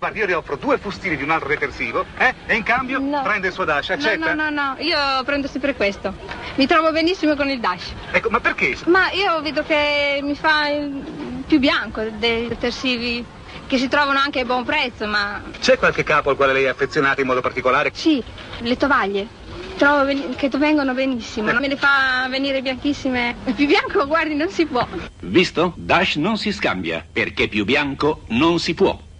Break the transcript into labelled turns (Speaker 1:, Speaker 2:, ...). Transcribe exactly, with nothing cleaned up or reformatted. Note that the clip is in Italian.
Speaker 1: Guardi, io le offro due fustini di un altro detersivo, eh? E in cambio
Speaker 2: no.
Speaker 1: prende il suo Dash, accetta?
Speaker 2: No, no, no, no, io prendo sempre questo. Mi trovo benissimo con il Dash.
Speaker 1: Ecco, ma perché?
Speaker 2: Ma io vedo che mi fa più bianco dei detersivi che si trovano anche a buon prezzo, ma...
Speaker 1: C'è qualche capo al quale lei è affezionata in modo particolare?
Speaker 2: Sì, le tovaglie. Trovo che vengono benissimo, me le fa venire bianchissime. Più bianco, guardi, non si può.
Speaker 3: Visto? Dash non si scambia, perché più bianco non si può.